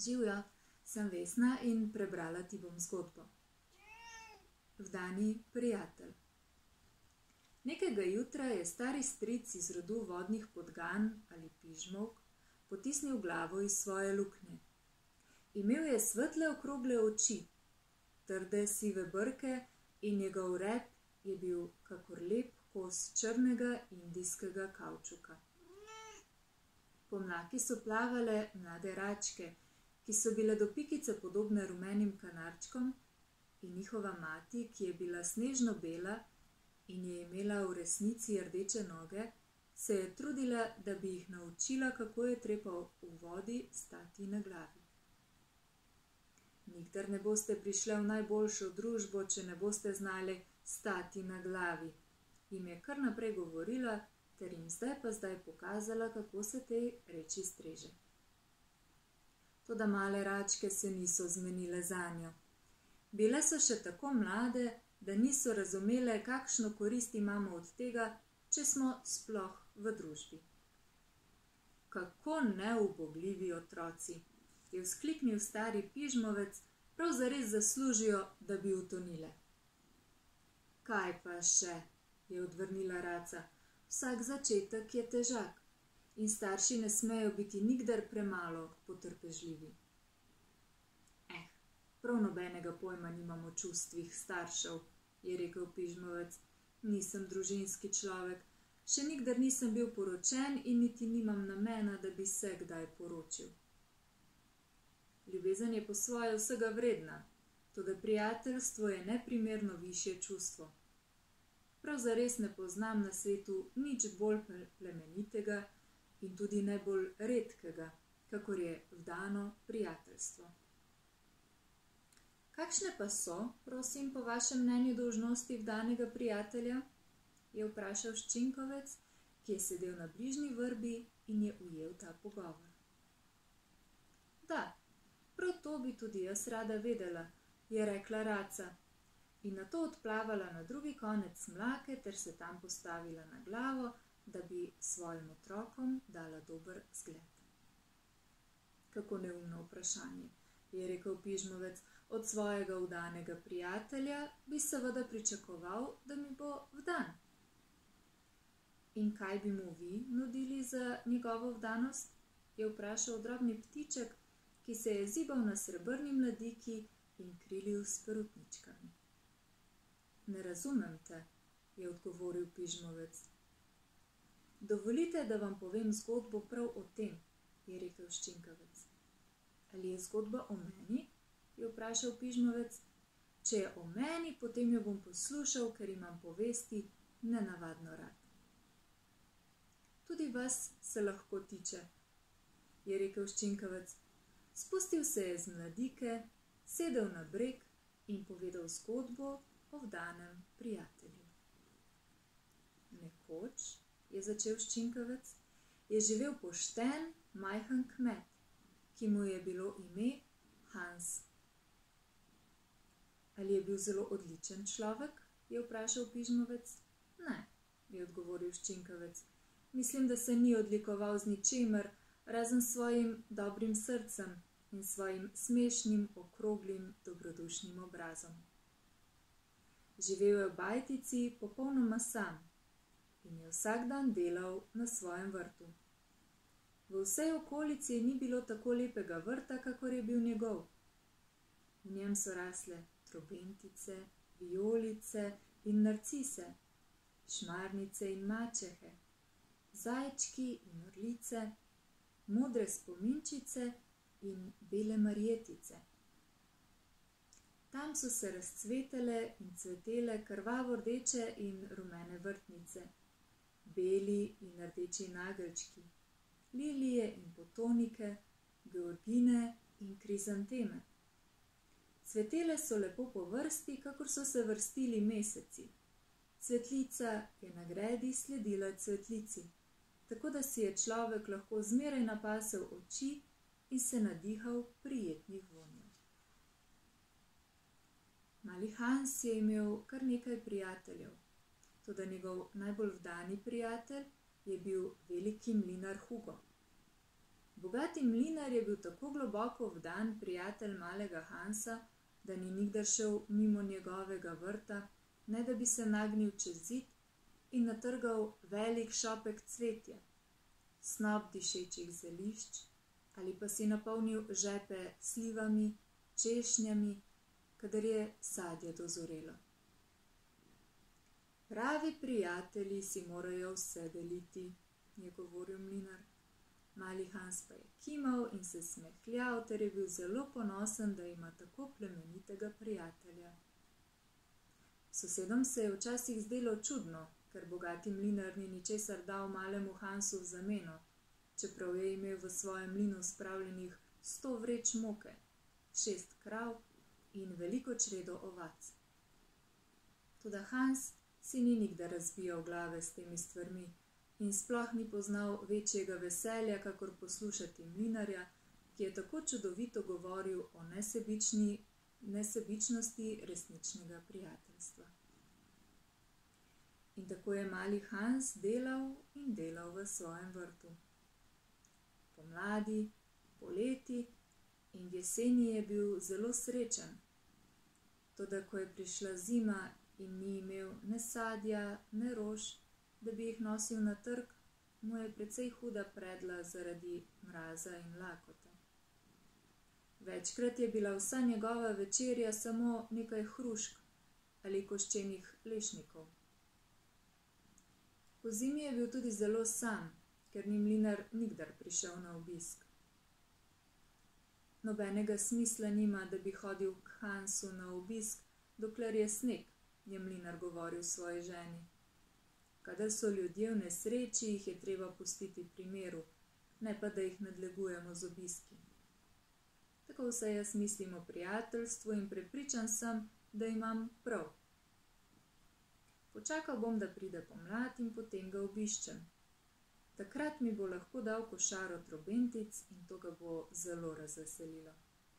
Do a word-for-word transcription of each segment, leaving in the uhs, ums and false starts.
Živjo, sem Vesna in prebrala ti bom zgodbo. Vdani prijatelj. Nekega jutra je stari stric iz rodu vodnih podgan ali pižmovk potisnil glavo iz svoje luknje. Imel je svetle okrogle oči, trde sive brke in njegov rep je bil kakor lep kos črnega indijskega kavčuka. Po mlaki so plavale mlade račke, ki so bile do pikice podobne rumenim kanarčkom, in njihova mati, ki je bila snežno bela in je imela v resnici rdeče noge, se je trudila, da bi jih naučila, kako je treba v vodi stati na glavi. Nikdar ne boste prišle v najboljšo družbo, če ne boste znali stati na glavi, jim je kar naprej govorila, ter jim zdaj pa zdaj pokazala, kako se tej reči streže. Toda male račke se niso zmenile zanjo. Bile so še tako mlade, da niso razumele, kakšno korist imamo od tega, če smo sploh v družbi. Kako neubogljivi otroci, je vzkliknil stari pižmovec, prav zares zaslužijo, da bi utonile. Kaj pa še, je odvrnila raca, vsak začetek je težak in starši ne smejo biti nikdar premalo potrpežljivi. Eh, prav nobenega pojma nimam o čustvih staršev, je rekel pižmovec, nisem družinski človek, še nikdar nisem bil poročen in niti nimam namena, da bi se kdaj poročil. Ljubezen je po svoje vsega vredna, toda prijateljstvo je neprimerno višje čustvo. Prav zares ne poznam na svetu nič bolj plemenitega in tudi najbolj redkega, kakor je vdano prijateljstvo. Kakšne pa so, prosim, po vašem mnenju dolžnosti vdanega prijatelja? Je vprašal ščinkovec, ki je sedel na bližnji vrbi in je ujel ta pogovor. Da, prav to bi tudi jaz rada vedela, je rekla raca, in nato odplavala na drugi konec mlake ter se tam postavila na glavo, da bi svojim otrokom dala dober zgled. Kako neumno vprašanje, je rekel pižmovec, od svojega vdanega prijatelja bi seveda pričakoval, da mi bo vdan. In kaj bi mu vi nudili za njegovo vdanost? Je vprašal drobni ptiček, ki se je zibal na srebrni mladiki in krilil s perutničkami. Ne razumem te, je odgovoril pižmovec. Dovolite, da vam povem zgodbo prav o tem, je rekel ščinkavec. Ali je zgodba o meni? Je vprašal pižmovec. Če je o meni, potem jo bom poslušal, ker imam povesti nenavadno rad. Tudi vas se lahko tiče, je rekel ščinkavec. Spustil se je z mladike, sedel na breg in povedal zgodbo o vdanem prijatelju. Nekoč, je začel ščinkavec, je živel pošten, majhen kmet, ki mu je bilo ime Hans. Ali je bil zelo odličen človek? Je vprašal pižmovec. Ne, je odgovoril ščinkavec. Mislim, da se ni odlikoval z ničemer, razen svojim dobrim srcem in svojim smešnim, okroglim, dobrodušnim obrazom. Živel je v bajtici popolnoma sam in je vsak dan delal na svojem vrtu. V vsej okolici ni bilo tako lepega vrta, kakor je bil njegov. V njem so rasle trobentice, vijolice in narcise, šmarnice in mačehe, zajčki in orlice, modre spominčice in bele marjetice. Tam so se razcvetele in cvetele krvavo rdeče in rumene vrtnice, beli in rdeči nageljčki, lilije in potonike, georgine in krizanteme. Cvetele so lepo po vrsti, kakor so se vrstili meseci. Cvetlica je na gredi sledila cvetlici, tako da si je človek lahko zmeraj napasel oči in se nadihal prijetnih vonjev. Mali Hans je imel kar nekaj prijateljev, toda njegov najbolj vdani prijatelj je bil veliki mlinar Hugo. Bogati mlinar je bil tako globoko vdan prijatelj malega Hansa, da ni nikdar šel mimo njegovega vrta, ne da bi se nagnil čez zid in natrgal velik šopek cvetja, snop dišečih zelišč, ali pa si napolnil žepe s slivami, češnjami, kadar je sadje dozorelo. Pravi prijatelji si morajo vse deliti, je govoril mlinar. Mali Hans pa je kimal in se smehljal, ter je bil zelo ponosen, da ima tako plemenitega prijatelja. Sosedom se je včasih zdelo čudno, ker bogati mlinar ni ničesar dal malemu Hansu v zameno, čeprav je imel v svojem mlinu spravljenih sto vreč moke, šest krav in veliko čredo ovac. Toda Hans si ni nikdar razbijal glave s temi stvarmi in sploh ni poznal večjega veselja, kakor poslušati mlinarja, ki je tako čudovito govoril o nesebični, nesebičnosti resničnega prijateljstva. In tako je mali Hans delal in delal v svojem vrtu. Pomladi, poleti in v jeseni je bil zelo srečen. Toda ko je prišla zima in ni imel ne sadja, ne rož, da bi jih nosil na trg, mu je precej huda predla zaradi mraza in lakote. Večkrat je bila vsa njegova večerja samo nekaj hrušk ali koščenih lešnikov. Pozimi je bil tudi zelo sam, ker ni mlinar nikdar prišel na obisk. Nobenega smisla nima, da bi hodil k Hansu na obisk, dokler je sneg, je mlinar govoril svoji ženi. Kadar so ljudje v nesreči, jih je treba pustiti pri miru, ne pa da jih nadlegujemo z obiski. Tako vse jaz mislim o prijateljstvu in prepričan sem, da imam prav. Počakal bom, da pride pomlad in potem ga obiščem. Takrat mi bo lahko dal košaro trobentic in to ga bo zelo razveselilo.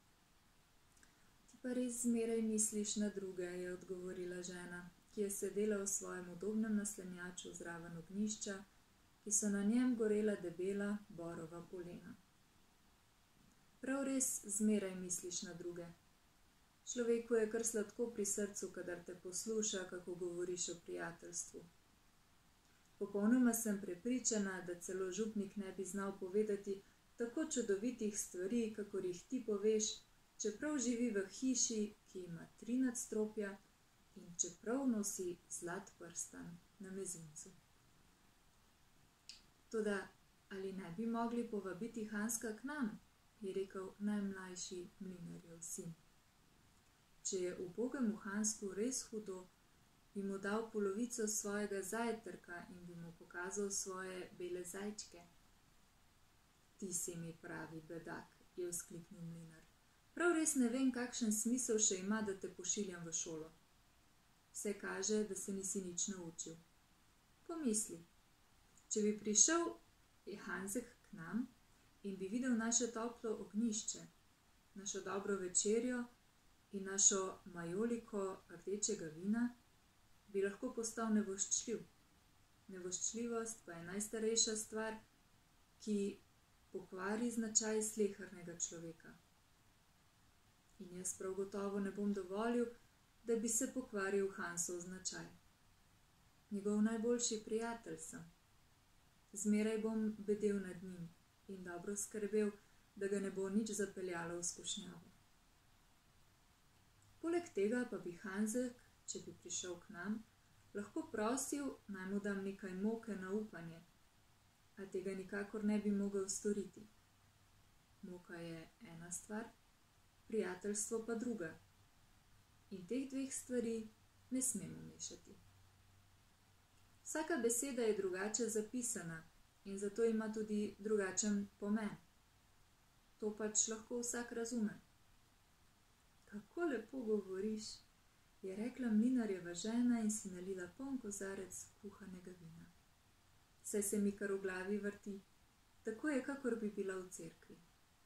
Ti pa res zmeraj misliš na druge, je odgovorila žena, ki je sedela v svojem udobnem naslanjaču zraven ognjišča, ki so na njem gorela debela borova polena. Prav res zmeraj misliš na druge. Človeku je kar sladko pri srcu, kadar te posluša, kako govoriš o prijateljstvu. Popolnoma sem prepričana, da celo župnik ne bi znal povedati tako čudovitih stvari, kakor jih ti poveš, čeprav živi v hiši, ki ima tri nadstropja, in čeprav nosi zlat prstan na mezincu. Toda, ali ne bi mogli povabiti Hanska k nam, je rekel najmlajši mlinarjev sin. Če je ubogemu Hansku res hudo, bi mu dal polovico svojega zajtrka in bi mu pokazal svoje bele zajčke. Ti si mi pravi bedak, je vzkliknil mlinar. Prav res ne vem, kakšen smisel še ima, da te pošiljam v šolo. Vse kaže, da se nisi nič naučil. Pomisli, če bi prišel Hansek k nam in bi videl naše toplo ognjišče, našo dobro večerjo in našo majoliko rdečega vina, bi lahko postal nevoščljiv. Nevoščljivost pa je najstarejša stvar, ki pokvari značaj slehernega človeka. In jaz prav gotovo ne bom dovolil, da bi se pokvaril Hansov značaj. Njegov najboljši prijatelj sem. Zmeraj bom bedel nad njim in dobro skrbel, da ga ne bo nič zapeljalo v skušnjavo. Poleg tega pa bi Hansek, če bi prišel k nam, lahko prosil, naj mu dam nekaj moke na upanje, a tega nikakor ne bi mogel storiti. Moka je ena stvar, prijateljstvo pa druga. In teh dveh stvari ne smemo mešati. Vsaka beseda je drugače zapisana in zato ima tudi drugačen pomen. To pač lahko vsak razume. Kako lepo govoriš, je rekla mlinarjeva žena in si nalila poln kozarec kuhanega vina. Saj se mi kar v glavi vrti, tako je, kakor bi bila v cerkvi.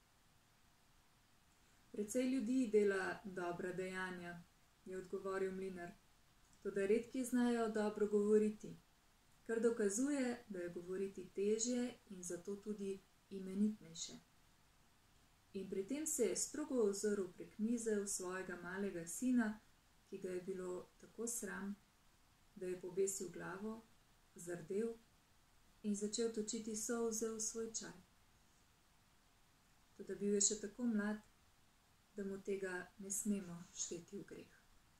Precej ljudi dela dobra dejanja, je odgovoril mlinar, toda redki znajo dobro govoriti, kar dokazuje, da je govoriti težje in zato tudi imenitnejše. In pri tem se je strogo ozrl prek mize v svojega malega sina, ki ga je bilo tako sram, da je pobesil glavo, zardel in začel točiti solze v svoj čaj. Toda bil je še tako mlad, da mu tega ne smemo šteti v greh.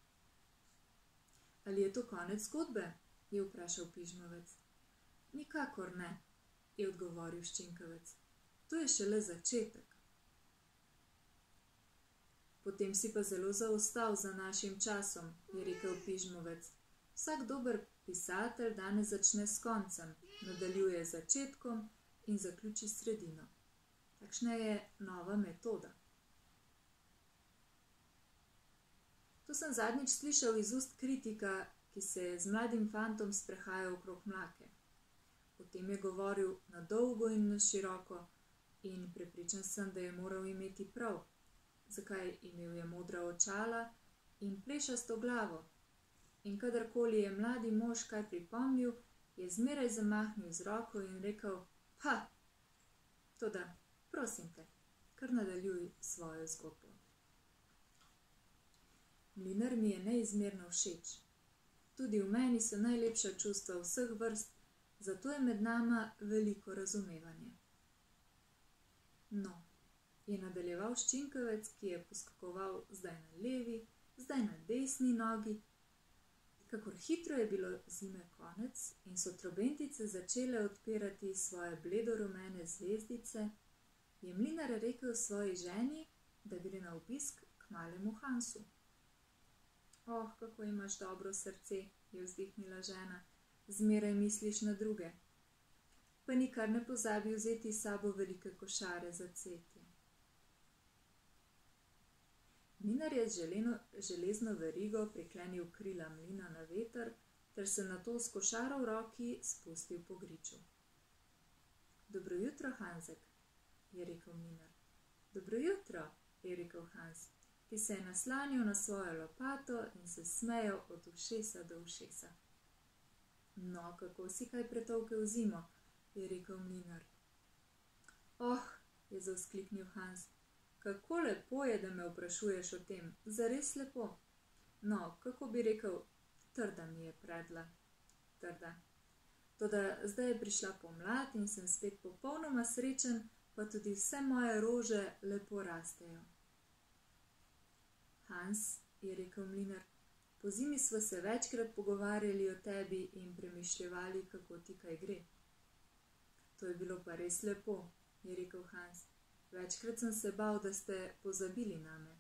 Ali je to konec zgodbe? Je vprašal pižmavec. Nikakor ne, je odgovoril ščinkavec. To je šele začetek. Potem si pa zelo zaostal za našim časom, je rekel pižmovec. Vsak dober pisatelj danes začne s koncem, nadaljuje z začetkom in zaključi sredino. Takšna je nova metoda. To sem zadnjič slišal iz ust kritika, ki se je z mladim fantom sprehajal okrog Mlake. O tem je govoril na dolgo in na široko in prepričan sem, da je moral imeti prav. Zakaj? Imel je modra očala in plešasto glavo. In kadarkoli je mladi mož kaj pripomnil, je zmeraj zamahnil z roko in rekel, pa, toda, prosim te, kar nadaljuj svojo zgodbo. Mlinar mi je neizmerno všeč. Tudi v meni so najlepša čustva vseh vrst, zato je med nama veliko razumevanje. No, je nadaljeval ščinkavec, ki je poskakoval zdaj na levi, zdaj na desni nogi. Kakor hitro je bilo zime konec in so trobentice začele odpirati svoje bledorumene zvezdice, je mlinar rekel svoji ženi, da gre na obisk k malemu Hansu. Oh, kako imaš dobro srce, je vzdihnila žena, zmeraj misliš na druge. Pa nikar ne pozabi vzeti s sabo velike košare za cvetje. Mlinar je želeno, železno verigo priklenil krila mlina na veter, ter se nato s košaro v roki spustil po griču. Dobro jutro, Hansek, je rekel mlinar. Dobro jutro, je rekel Hans, ki se je naslanjal na svojo lopato in se smejal od ušesa do ušesa. No, kako si kaj pretolkel zimo, je rekel mlinar. Oh, je zavzkliknil Hans, kako lepo je, da me vprašuješ o tem, zares lepo. No, kako bi rekel, trda mi je predla, trda. Toda zdaj je prišla pomlad in sem spet popolnoma srečen, pa tudi vse moje rože lepo rastejo. Hans, je rekel mlinar, po zimi sva se večkrat pogovarjali o tebi in premišljevali, kako ti kaj gre. To je bilo pa res lepo, je rekel Hans. Večkrat sem se bal, da ste pozabili name.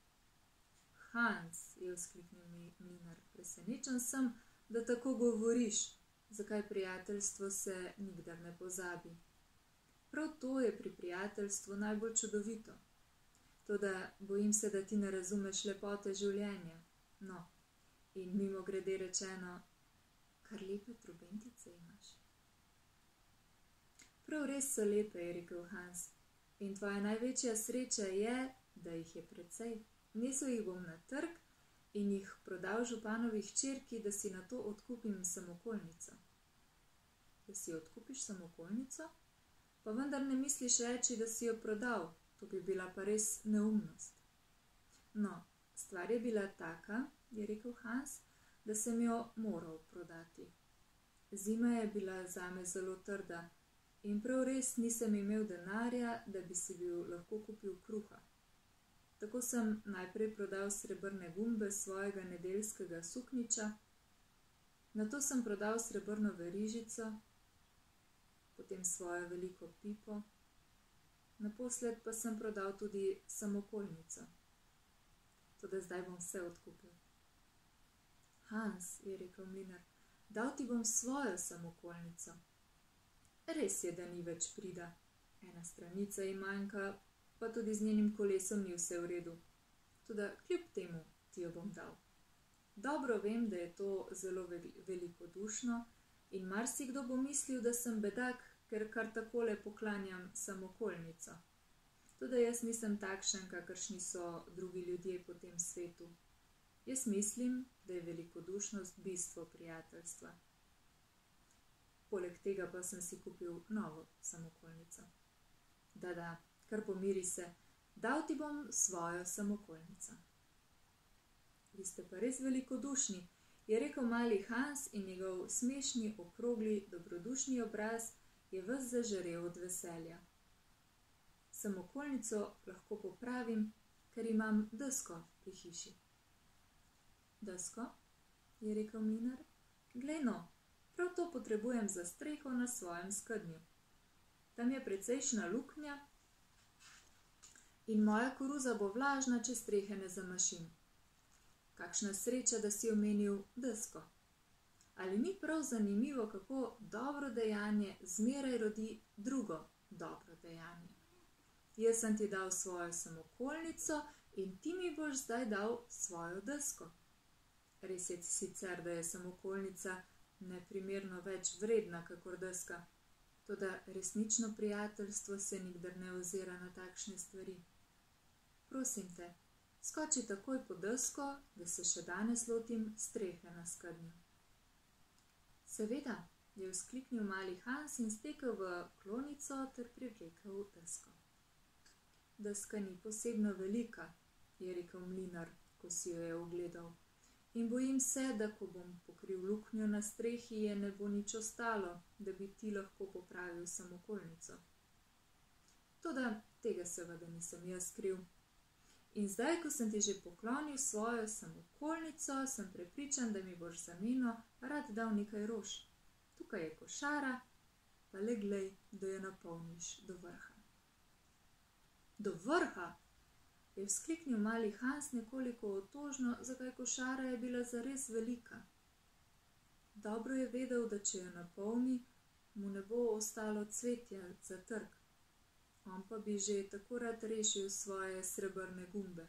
Hans, je vzkliknil mlinar, presenečen sem, da tako govoriš, zakaj prijateljstvo se nikdar ne pozabi. Prav to je pri prijateljstvu najbolj čudovito. Toda bojim se, da ti ne razumeš lepote življenja. No, in mimogrede rečeno, kar lepe trobentice imaš. Prav res so lepe, je rekel Hans, in tvoja največja sreča je, da jih je precej. Nesel jih bom na trg in jih prodal županovi hčerki, da si nato odkupim samokolnico. Da si odkupiš samokolnico? Pa vendar ne misliš reči, da si jo prodal. To bi bila pa res neumnost. No, stvar je bila taka, je rekel Hans, da sem jo moral prodati. Zima je bila zame zelo trda in prav res nisem imel denarja, da bi si bil lahko kupil kruha. Tako sem najprej prodal srebrne gumbe svojega nedeljskega suknjiča, nato sem prodal srebrno verižico, potem svojo veliko pipo, naposled pa sem prodal tudi samokolnico. Toda zdaj bom vse odkupil. Hans, je rekel mlinar, dal ti bom svojo samokolnico. Res je, da ni več prida. Ena stranica ji manjka, pa tudi z njenim kolesom ni vse v redu. Toda kljub temu ti jo bom dal. Dobro vem, da je to zelo velikodušno in marsikdo bo mislil, da sem bedak, ker kar takole poklanjam samokolnico. Toda jaz nisem takšen, kakršni so drugi ljudje po tem svetu. Jaz mislim, da je velikodušnost bistvo prijateljstva. Poleg tega pa sem si kupil novo samokolnico. Da, da, kar pomiri se, dal ti bom svojo samokolnico. Vi ste pa res velikodušni, je rekel mali Hans in njegov smešni, okrogli, dobrodušni obraz je ves zažarel od veselja. Samokolnico lahko popravim, ker imam desko pri hiši. Desko, je rekel mlinar, glej no, prav to potrebujem za streho na svojem skednju. Tam je precejšna luknja in moja koruza bo vlažna, če strehe ne zamašim. Kakšna sreča, da si omenil desko. Ali ni prav zanimivo, kako dobro dejanje zmeraj rodi drugo dobro dejanje? Jaz sem ti dal svojo samokolnico in ti mi boš zdaj dal svojo desko. Res je sicer, da je samokolnica neprimerno več vredna kakor deska, toda resnično prijateljstvo se nikdar ne ozira na takšne stvari. Prosim te, skoči takoj po desko, da se še danes lotim strehe na skednju. Seveda, je vzkliknil mali Hans in stekel v klonico ter privlekel desko. Deska ni posebno velika, je rekel mlinar, ko si jo je ogledal. In bojim se, da ko bom pokril luknjo na strehi, je ne bo nič ostalo, da bi ti lahko popravil samokolnico. Toda tega seveda nisem jaz kriv. In zdaj, ko sem ti že poklonil svojo samokolnico, sem prepričan, da mi boš za meno rad dal nekaj rož. Tukaj je košara, pa le glej, da jo napolniš do vrha. Do vrha, je vzkliknil mali Hans nekoliko otožno, zakaj košara je bila zares velika. Dobro je vedel, da če jo napolni, mu ne bo ostalo cvetja za trg. On pa bi že tako rad rešil svoje srebrne gumbe.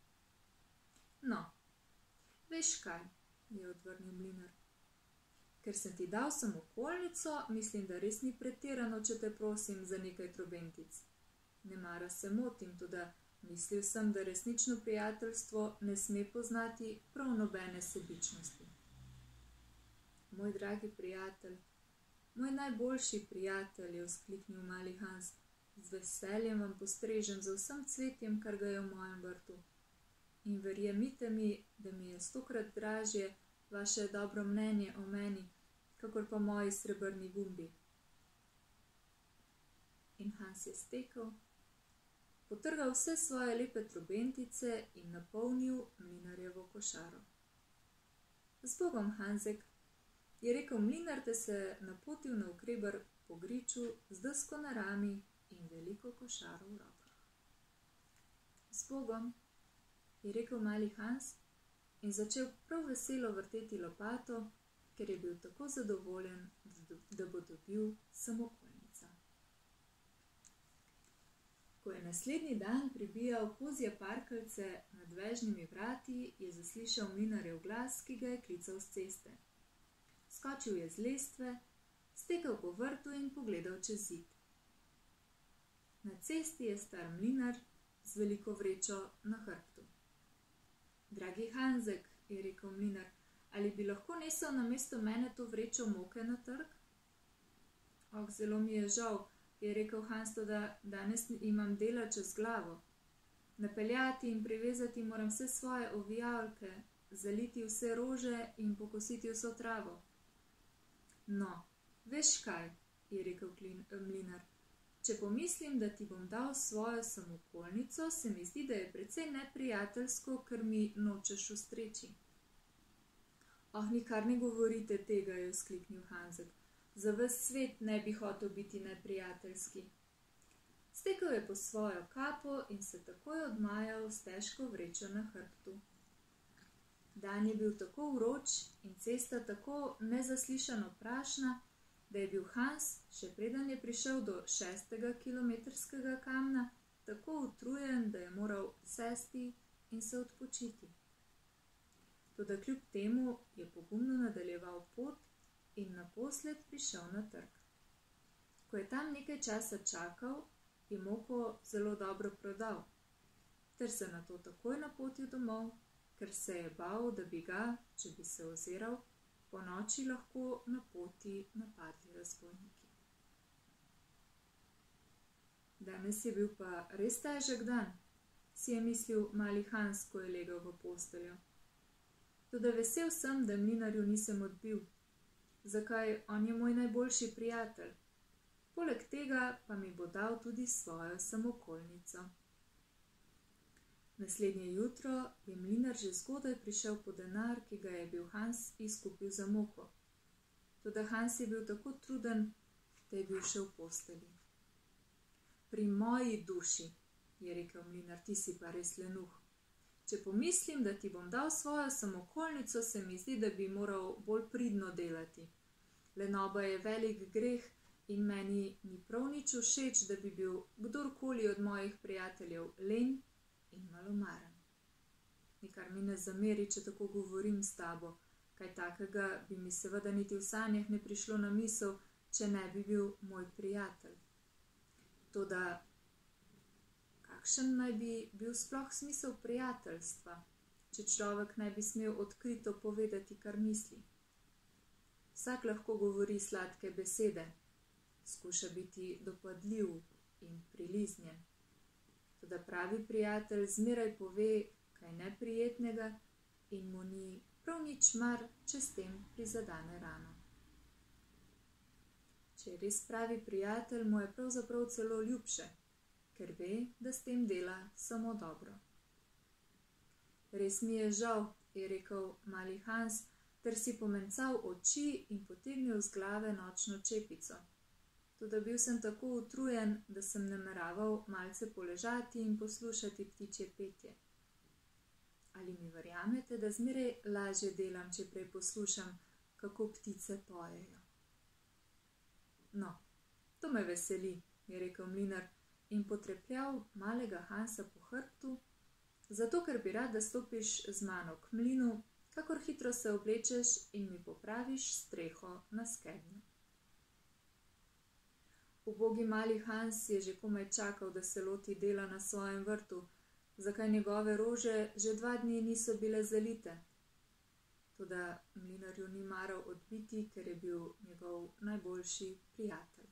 No, veš kaj, je odvrnil mlinar. Ker sem ti dal samokolnico, mislim, da res ni pretirano, če te prosim za nekaj trobentic. Nemara se motim, toda mislil sem, da resnično prijateljstvo ne sme poznati prav nobene sebičnosti. Moj dragi prijatelj, moj najboljši prijatelj, je vzkliknil mali Hans, z veseljem vam postrežem za vsem cvetjem, kar ga je v mojem vrtu. In verjemite mi, da mi je stokrat dražje vaše dobro mnenje o meni, kakor pa moji srebrni gumbi. In Hans je stekel, potrgal vse svoje lepe trobentice in napolnil mlinarjevo košaro. Z Bogom, Hansek, je rekel mlinar, da se napotil navkreber po griču z desko na rami in veliko košaro v rokah. Z Bogom, je rekel mali Hans in začel prav veselo vrteti lopato, ker je bil tako zadovoljen, da bo dobil samokolnico. Ko je naslednji dan pribijal kozje parkeljce nad vežnimi vrati, je zaslišal mlinarjev glas, ki ga je klical s ceste. Skočil je z lestve, stekel po vrtu in pogledal čez zid. Na cesti je star mlinar z veliko vrečo na hrbtu. Dragi Hansek, je rekel mlinar, ali bi lahko nesel namesto mene to vrečo moke na trg? Oh, zelo mi je žal, je rekel Hans, da danes imam dela čez glavo. Napeljati in privezati moram vse svoje ovijalke, zaliti vse rože in pokositi vso travo. No, veš kaj, je rekel mlinar, če pomislim, da ti bom dal svojo samokolnico, se mi zdi, da je precej neprijateljsko, ker mi nočeš ustreči. Oh, nikar ne govorite tega, je vzkliknil Hansek. Za ves svet ne bi hotel biti neprijateljski. Stekel je po svojo kapo in se takoj odmajal s težko vrečo na hrbtu. Dan je bil tako vroč in cesta tako nezaslišano prašna, da je bil Hans, še preden je prišel do šestega kilometrskega kamna, tako utrujen, da je moral sesti in se odpočiti. Toda kljub temu je pogumno nadaljeval pot in naposled prišel na trg. Ko je tam nekaj časa čakal, je moko zelo dobro prodal, ter se nato takoj napotil domov, ker se je bal, da bi ga, če bi se oziral, po noči lahko na poti napadli razbojniki. Danes je bil pa res težek dan, si je mislil mali Hans, ko je legel v posteljo. Toda vesel sem, da mlinarju nisem odbil, zakaj on je moj najboljši prijatelj. Poleg tega pa mi bo dal tudi svojo samokolnico. Naslednje jutro je mlinar že zgodaj prišel po denar, ki ga je bil Hans izkupil za moko. Toda Hans je bil tako truden, da je bil še v postelji. Pri moji duši, je rekel mlinar, ti si pa res lenuh. Če pomislim, da ti bom dal svojo samokolnico, se mi zdi, da bi moral bolj pridno delati. Lenoba je velik greh in meni ni prav nič všeč, da bi bil kdorkoli od mojih prijateljev len in malomaren. Nikar mi ne zameri, če tako govorim s tabo, kaj takega bi mi seveda niti v sanjah ne prišlo na misel, če ne bi bil moj prijatelj. Toda kakšen naj bi bil sploh smisel prijateljstva, če človek naj bi smel odkrito povedati, kar misli? Vsak lahko govori sladke besede, skuša biti dopadljiv in priliznjen. Toda pravi prijatelj zmeraj pove kaj neprijetnega in mu ni prav nič mar, če s tem prizadene rano. Če je res pravi prijatelj, mu je pravzaprav celo ljubše, ker ve, da s tem dela samo dobro. Res mi je žal, je rekel mali Hans, ter si pomencal oči in potegnil z glave nočno čepico. Toda bil sem tako utrujen, da sem nameraval malce poležati in poslušati ptičje petje. Ali mi verjamete, da zmeraj lažje delam, če prej poslušam, kako ptice pojejo? No, to me veseli, je rekel mlinar in potrepljal malega Hansa po hrbtu, zato ker bi rad, da stopiš z mano k mlinu, kakor hitro se oblečeš in mi popraviš streho na skednju. Ubogi mali Hans je že komaj čakal, da se loti dela na svojem vrtu, zakaj njegove rože že dva dni niso bile zalite. Toda mlinarju ni maral odbiti, ker je bil njegov najboljši prijatelj.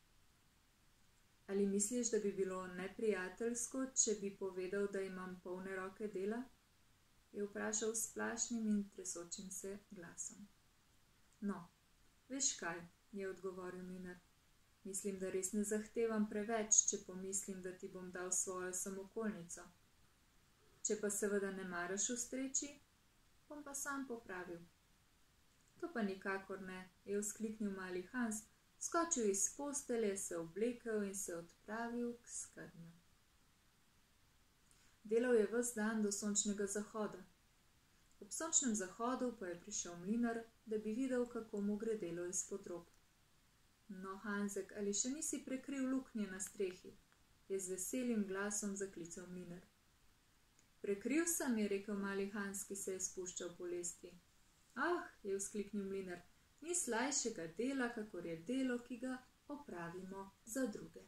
Ali misliš, da bi bilo neprijateljsko, če bi povedal, da imam polne roke dela? Je vprašal s plašnim in tresočim se glasom. No, veš kaj, je odgovoril mlinar. Mislim, da res ne zahtevam preveč, če pomislim, da ti bom dal svojo samokolnico. Če pa seveda ne maraš ustreči, bom pa sam popravil. To pa nikakor ne, je vzkliknil mali Hans, skočil iz postelje, se oblekel in se odpravil k skednju. Delal je ves dan do sončnega zahoda. Ob sončnem zahodu pa je prišel mlinar, da bi videl, kako mu gre delo izpod rok. No, Hansek, ali še nisi prekril luknje na strehi? Je z veselim glasom zaklical mlinar. Prekril sem, je rekel mali Hans, ki se je spuščal po lestvi. Ah, je vzkliknil mlinar, ni slajšega dela, kakor je delo, ki ga opravimo za druge.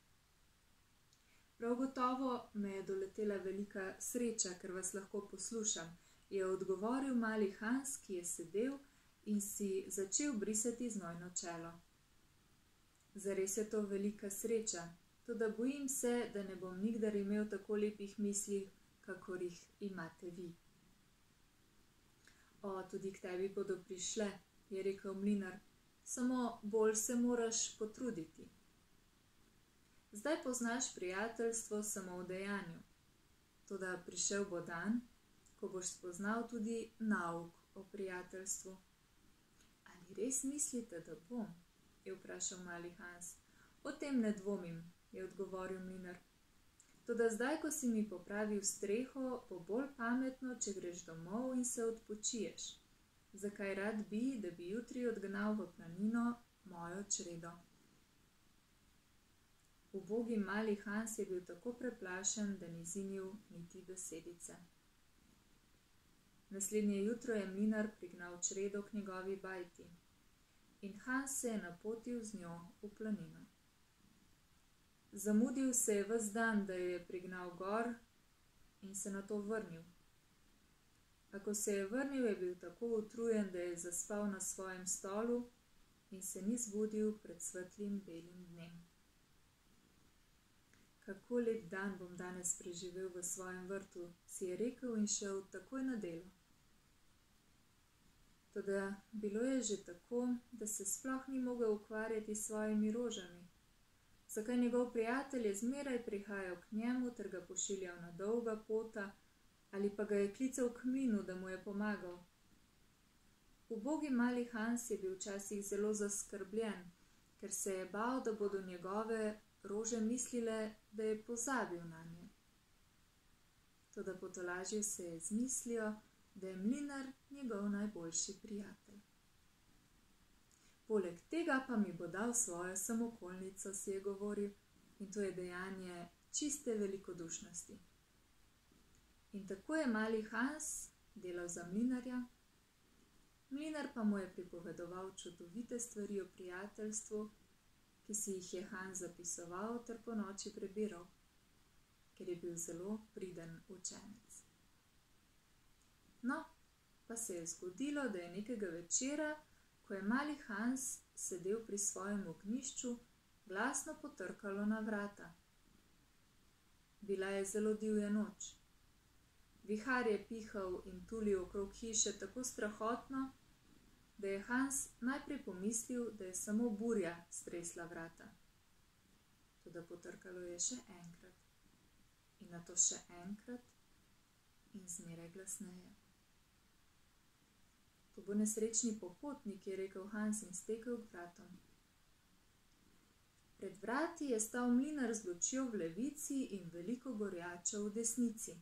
Prav gotovo me je doletela velika sreča, ker vas lahko poslušam, je odgovoril mali Hans, ki je sedel in si začel brisati znojno čelo. Zares je to velika sreča, toda bojim se, da ne bom nikdar imel tako lepih misli, kakor jih imate vi. O, tudi k tebi bodo prišle, je rekel mlinar, samo bolj se moraš potruditi. Zdaj poznaš prijateljstvo samo v dejanju, toda prišel bo dan, ko boš spoznal tudi nauk o prijateljstvu. Ali res mislite, da bom? Je vprašal mali Hans. O tem ne dvomim, je odgovoril mlinar. Toda zdaj, ko si mi popravil streho, bo bolj pametno, če greš domov in se odpočiješ. Zakaj rad bi, da bi jutri odgnal v planino mojo čredo? Ubogi mali Hans je bil tako preplašen, da ni zinil niti besedice. Naslednje jutro je mlinar prignal čredo k njegovi bajti in Hans se je napotil z njo v planino. Zamudil se je ves dan, da jo je prignal gor in se nato vrnil. A ko se je vrnil, je bil tako utrujen, da je zaspal na svojem stolu in se ni zbudil pred svetlim belim dnem. Kako lep dan bom danes preživel v svojem vrtu, si je rekel in šel takoj na delo. Toda bilo je že tako, da se sploh ni mogel ukvarjati s svojimi rožami. Zakaj njegov prijatelj je zmeraj prihajal k njemu ter ga pošiljal na dolga pota, ali pa ga je klical k mlinu, da mu je pomagal. Ubogi mali Hans je bil včasih zelo zaskrbljen, ker se je bal, da bodo njegove rože mislile, da je pozabil nanje. Toda potolažil se je z mislijo, da je mlinar njegov najboljši prijatelj. Poleg tega pa mi bo dal svojo samokolnico, si je govoril, in to je dejanje čiste velikodušnosti. In tako je mali Hans delal za mlinarja, mlinar pa mu je pripovedoval čudovite stvari o prijateljstvu, ki si jih je Hans zapisoval ter po noči prebiral, ker je bil zelo priden učenec. No, pa se je zgodilo, da je nekega večera, ko je mali Hans sedel pri svojem ognjišču, glasno potrkalo na vrata. Bila je zelo divja noč. Vihar je pihal in tulil okrog hiše tako strahotno, da je Hans najprej pomislil, da je samo burja stresla vrata. Toda potrkalo je še enkrat in nato še enkrat in zmeraj glasneje. To bo nesrečni popotnik, je rekel Hans in stekel k vratom. Pred vrati je stal mlinar z lučjo v levici in veliko gorjačo v desnici.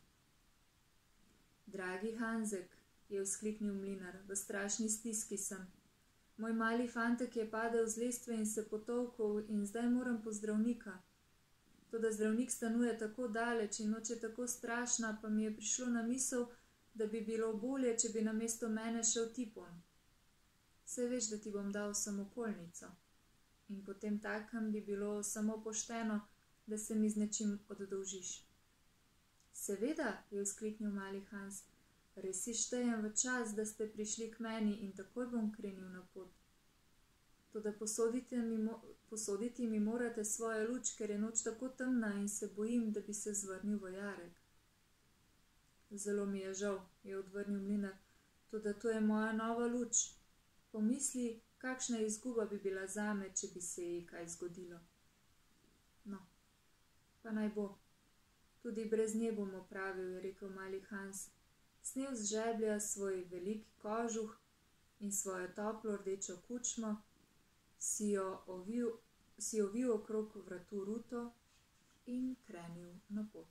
Dragi Hansek, je vzkliknil mlinar, v strašni stiski sem. Moj mali fantek je padel z lestve in se potolkel in zdaj moram po zdravnika. Toda zdravnik stanuje tako daleč in noč je tako strašna, pa mi je prišlo na misel, da bi bilo bolje, če bi namesto mene šel ti pon. Saj veš, da ti bom dal samokolnico. In potem takem bi bilo samo pošteno, da se mi z nečim oddolžiš. Seveda, je vzkliknil mali Hans, res si štejem v čas, da ste prišli k meni in takoj bom krenil na pot. Toda posoditi mi, mo posoditi mi morate svojo luč, ker je noč tako temna in se bojim, da bi se zvrnil v jarek. Zelo mi je žal, je odvrnil mlinar, toda to je moja nova luč. Pomisli, kakšna izguba bi bila zame, če bi se ji kaj zgodilo. No, pa naj bo. Tudi brez nje bom opravil, je rekel mali Hans. Snel z žeblja svoj veliki kožuh in svojo toplo rdečo kučmo, si jo ovil, si ovil okrog vratu ruto in krenil na pot.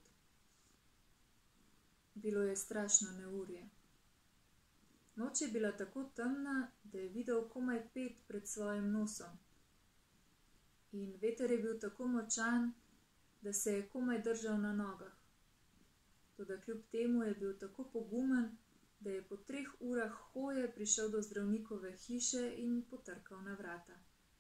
Bilo je strašno neurje. Noč je bila tako temna, da je videl komaj ped pred svojim nosom. In veter je bil tako močan, da se je komaj držal na nogah. Toda kljub temu je bil tako pogumen, da je po treh urah hoje prišel do zdravnikove hiše in potrkal na vrata.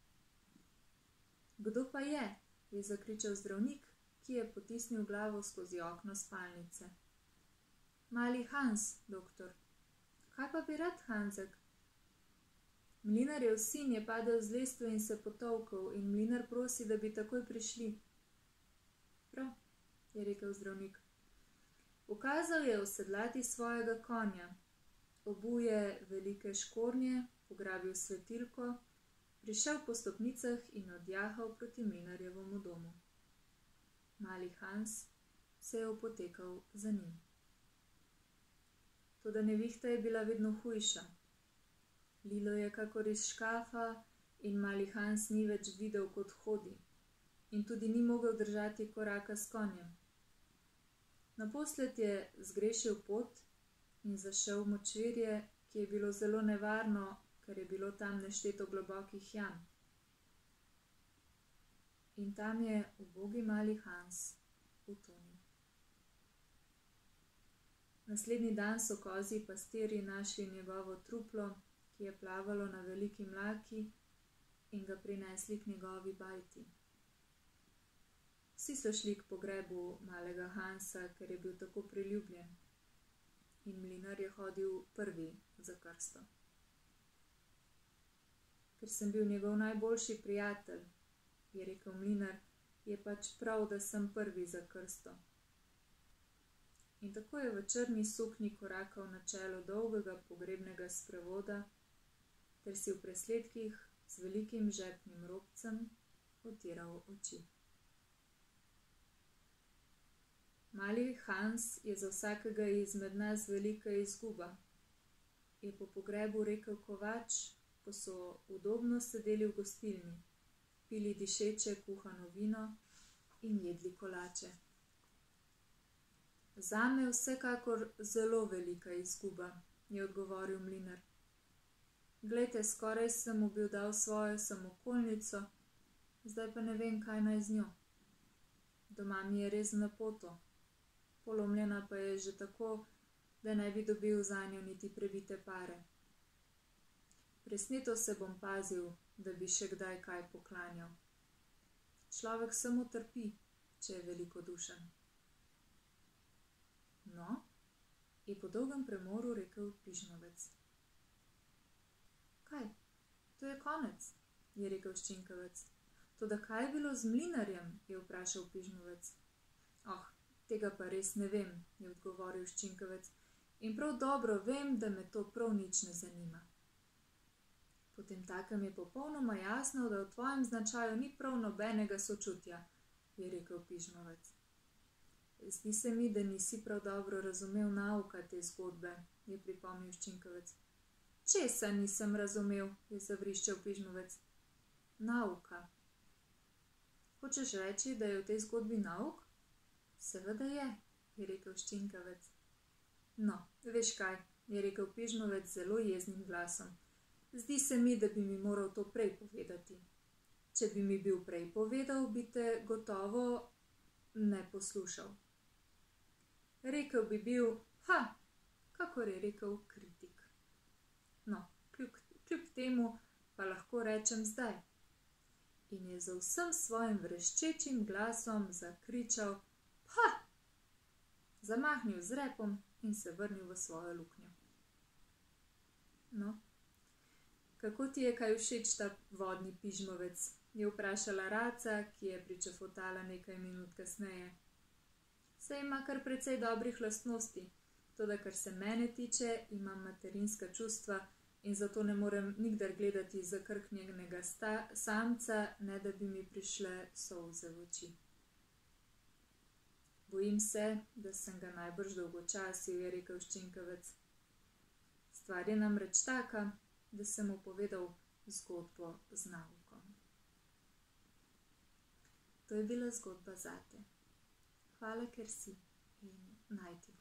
Kdo pa je? Je zakričal zdravnik, ki je potisnil glavo skozi okno spalnice. Mali Hans, doktor. Kaj pa bi rad, Hansek? Mlinarjev sin je padel z lestve in se potolkel in mlinar prosi, da bi takoj prišli. Prav, je rekel zdravnik. Ukazal je usedlati svojega konja, obuje velike škornje, pograbil svetilko, prišel po stopnicah in odjahal proti mlinarjevemu domu. Mali Hans se je opotekal za njim. Toda nevihta je bila vedno hujša. Lilo je kakor iz škafa in mali Hans ni več videl, kot hodi, in tudi ni mogel držati koraka s konjem. Naposled je zgrešil pot in zašel v močvirje, ki je bilo zelo nevarno, ker je bilo tam nešteto globokih jam. In tam je ubogi mali Hans utonil. Naslednji dan so kozji pastirji našli njegovo truplo, ki je plavalo na veliki mlaki, in ga prinesli k njegovi bajti. Vsi so šli k pogrebu malega Hansa, ker je bil tako priljubljen, in mlinar je hodil prvi za krsto. Ker sem bil njegov najboljši prijatelj, je rekel mlinar, je pač prav, da sem prvi za krsto. In tako je v črni suknji korakal na čelu dolgega pogrebnega sprevoda, ter si v presledkih z velikim žepnim robcem otiral oči. Mali Hans je za vsakega izmed nas velika izguba, je po pogrebu rekel kovač, ko so udobno sedeli v gostilni, pili dišeče kuhano vino in jedli kolače. Zame vsekakor zelo velika izguba, je odgovoril mlinar. Glejte, skoraj sem mu bil dal svojo samokolnico, zdaj pa ne vem, kaj naj z njo. Doma mi je res napoto, polomljena pa je že tako, da ne bi dobil zanjo niti prebite pare. Presneto se bom pazil, da bi še kdaj kaj poklanjal. Človek samo trpi, če je velikodušen. No, je po dolgem premoru rekel pižmovec. Kaj? To je konec, je rekel ščinkavec. Toda kaj je bilo z mlinarjem, je vprašal pižmovec. Oh, tega pa res ne vem, je odgovoril ščinkavec. In prav dobro vem, da me to prav nič ne zanima. Potem takem je popolnoma jasno, da v tvojem značaju ni prav nobenega sočutja, je rekel pižmovec. Zdi se mi, da nisi prav dobro razumel nauka te zgodbe, je pripomnil ščinkavec. Česa nisem razumel, je zavriščal pižmovec. Nauka. Hočeš reči, da je v tej zgodbi nauk? Seveda je, je rekel ščinkavec. No, veš kaj, je rekel pižmovec z zelo jeznim glasom. Zdi se mi, da bi mi moral to prej povedati. Če bi mi bil prej povedal, bi te gotovo ne poslušal. Rekel bi bil, ha, kakor je rekel kritik. No, kljub, kljub temu pa lahko rečem zdaj. In je z vsem svojim vreščečim glasom zakričal, ha! Zamahnil z repom in se vrnil v svojo luknjo. No, kako ti je kaj všeč ta vodni pižmovec, je vprašala Raca, ki je pričefotala nekaj minut kasneje. Se ima kar precej dobrih lastnosti, toda kar se mene tiče, imam materinska čustva in zato ne morem nikdar gledati zakrknjenega samca, ne da bi mi prišle solze v oči. Bojim se, da sem ga najbrž dolgočasil, je rekel ščinkavec. Stvar je namreč taka, da sem mu povedal zgodbo z naukom. To je bila zgodba zate. Hvala, ker si in naj ti